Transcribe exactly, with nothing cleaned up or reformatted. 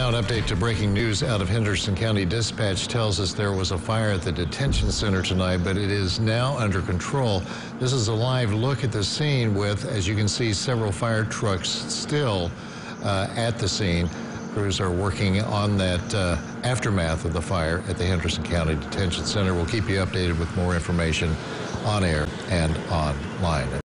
Now an update to breaking news out of Henderson County. Dispatch tells us there was a fire at the detention center tonight, but it is now under control. This is a live look at the scene with, as you can see, several fire trucks still uh, at the scene. Crews are working on that uh, aftermath of the fire at the Henderson County Detention Center. We'll keep you updated with more information on air and online.